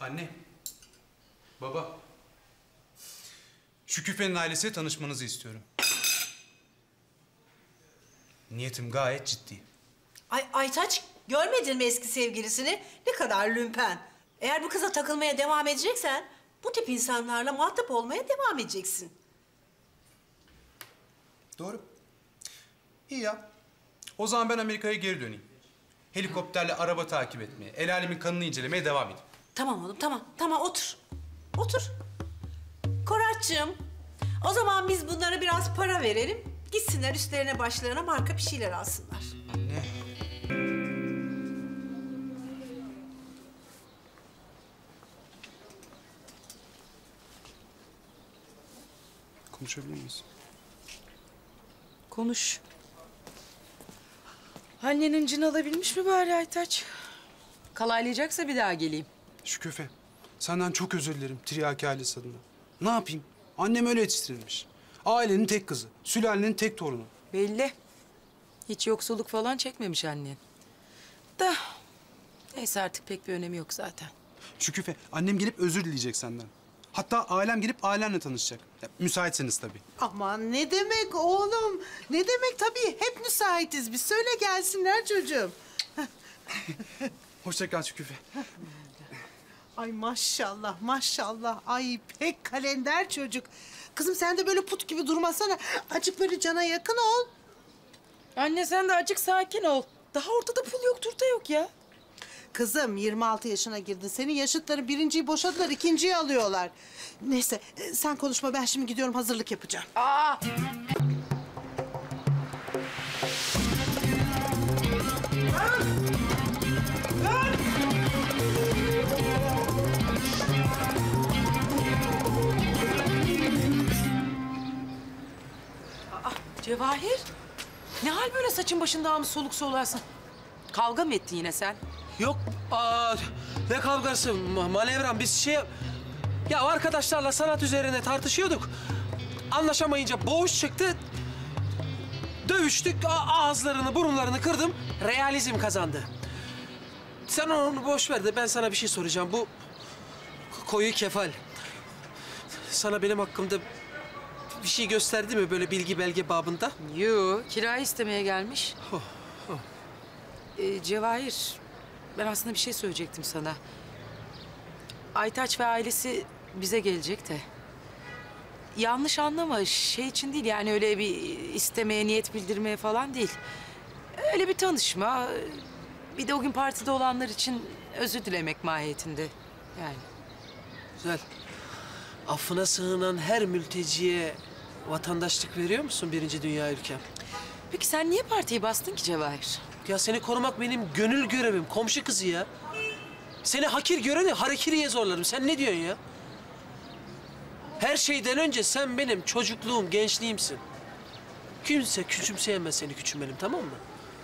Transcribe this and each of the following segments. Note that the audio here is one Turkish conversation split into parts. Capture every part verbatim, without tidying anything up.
Anne, baba, Şükufe'nin ailesiyle tanışmanızı istiyorum. Niyetim gayet ciddi. Ay Aytaç, görmedin mi eski sevgilisini? Ne kadar lümpen. Eğer bu kıza takılmaya devam edeceksen... bu tip insanlarla muhatap olmaya devam edeceksin. Doğru. İyi ya. O zaman ben Amerika'ya geri döneyim. Helikopterle araba takip etmeye, el alemin kanını incelemeye devam edeyim. Tamam oğlum, tamam. Tamam, otur. Otur. Koratçığım, o zaman biz bunlara biraz para verelim. Gitsinler üstlerine başlarına marka bir şeyler alsınlar. Anne. Konuşabilir miyiz? Konuş. Annenin cin alabilmiş mi bari Aytaç? Kalaylayacaksa bir daha geleyim. Şüküfe, senden çok özür dilerim Tiryaki ailesi adına. Ne yapayım? Annem öyle yetiştirilmiş. Ailenin tek kızı, sülalenin tek torunu. Belli. Hiç yoksulluk falan çekmemiş annen. Da neyse artık pek bir önemi yok zaten. Şüküfe, annem gelip özür dileyecek senden. Hatta ailem gelip ailenle tanışacak. Ya, müsaitseniz tabii. Aman ne demek oğlum? Ne demek tabii. Hep müsaitiz biz. Söyle gelsinler çocuğum. Hoşça kal Şüküfe. Ay maşallah maşallah. Ay pek kalender çocuk. Kızım sen de böyle put gibi durmasana. Acık böyle cana yakın ol. Anne sen de açık sakin ol. Daha ortada pul yok, turta yok ya. Kızım yirmi altı yaşına girdin. Senin yaşıtların birinciyi boşadılar, ikinciyi alıyorlar. Neyse e, sen konuşma, ben şimdi gidiyorum hazırlık yapacağım. Aa! Aa, Cevahir. Ne hal böyle saçın başın dağılmış soluk soluğasın? Kavga mı ettin yine sen? Yok, aa, ne kavgası? Ma- manevram biz şey... Ya arkadaşlarla sanat üzerine tartışıyorduk. Anlaşamayınca boğuş çıktı. Dövüştük, a- ağızlarını, burunlarını kırdım. Realizm kazandı. Sen onu boş ver de ben sana bir şey soracağım. Bu koyu kefal sana benim hakkımda bir şey gösterdi mi böyle bilgi belge babında? Yo, kira istemeye gelmiş. Oh, oh. Ee, Cevahir, ben aslında bir şey söyleyecektim sana. Aytaç ve ailesi bize gelecek de. Yanlış anlama, şey için değil yani öyle bir istemeye, niyet bildirmeye falan değil. Öyle bir tanışma. Bir de o gün partide olanlar için özür dilemek mahiyetinde yani. Güzel. Affına sığınan her mülteciye vatandaşlık veriyor musun birinci dünya ülkem? Peki sen niye partiyi bastın ki Cevahir? Ya seni korumak benim gönül görevim, komşu kızı ya. Seni hakir göreni harekiriye zorlarım. Sen ne diyorsun ya? Her şeyden önce sen benim çocukluğum, gençliğimsin. Kimse küçümseyemez seni küçümelim, tamam mı?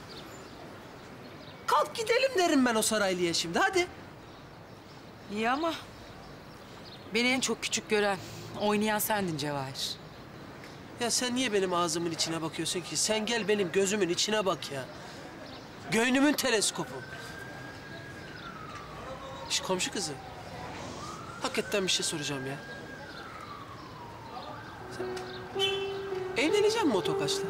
Kalk gidelim derim ben o Saraylı'ya şimdi, hadi. İyi ama beni en çok küçük gören, oynayan sendin Cevahir. Ya sen niye benim ağzımın içine bakıyorsun ki? Sen gel benim gözümün içine bak ya. Göynümün teleskopu. Şş, komşu kızı. Hakikaten bir şey soracağım ya. Sen evlenecek misin o Tokaç'la?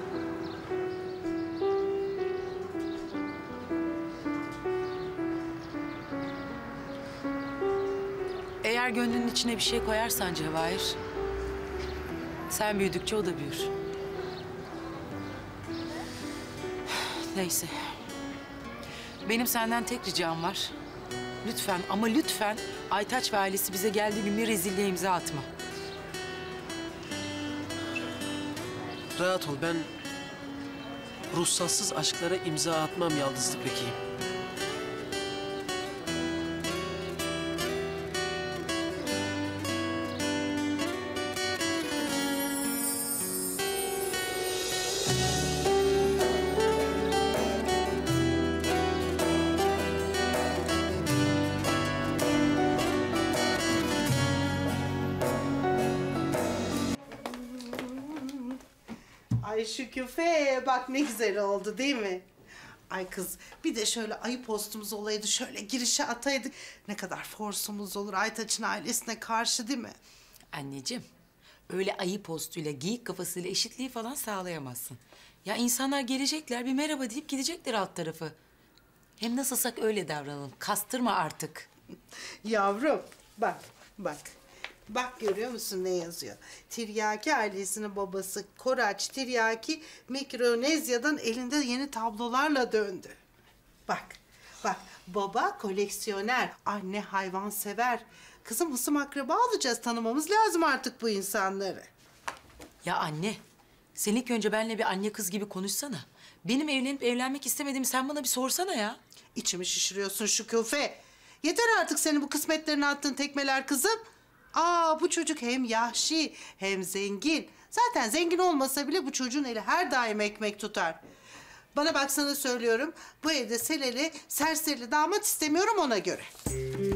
Eğer gönlünün içine bir şey koyarsan Cevahir, sen büyüdükçe o da büyür. Neyse. Benim senden tek ricam var. Lütfen ama lütfen Aytaç ve ailesi bize geldiği gün bir rezilliğe imza atma. Rahat ol, ben ruhsatsız aşklara imza atmam Yaldızlı Peki'yim. Ay Şüküfe bak ne güzel oldu değil mi? Ay kız bir de şöyle ayı postumuz olaydı, şöyle girişe ataydık. Ne kadar forsumuz olur Aytaç'ın ailesine karşı değil mi? Anneciğim, öyle ayı postuyla, geyik kafasıyla eşitliği falan sağlayamazsın. Ya insanlar gelecekler, bir merhaba deyip gidecekler alt tarafı. Hem nasılsak öyle davranalım. Kastırma artık. Yavrum bak bak. Bak görüyor musun ne yazıyor? Tiryaki ailesinin babası Koraç Tiryaki Mikronezya'dan elinde yeni tablolarla döndü. Bak, bak baba koleksiyoner, anne hayvansever. Kızım hısım akraba alacağız, tanımamız lazım artık bu insanları. Ya anne, sen ilk önce benimle bir anne kız gibi konuşsana. Benim evlenip evlenmek istemediğimi sen bana bir sorsana ya. İçimi şişiriyorsun Şüküfe. Yeter artık senin bu kısmetlerine attığın tekmeler kızım. Aa bu çocuk hem yahşi hem zengin. Zaten zengin olmasa bile bu çocuğun eli her daim ekmek tutar. Bana bak sana söylüyorum, bu evde seleli, serserili damat istemiyorum ona göre.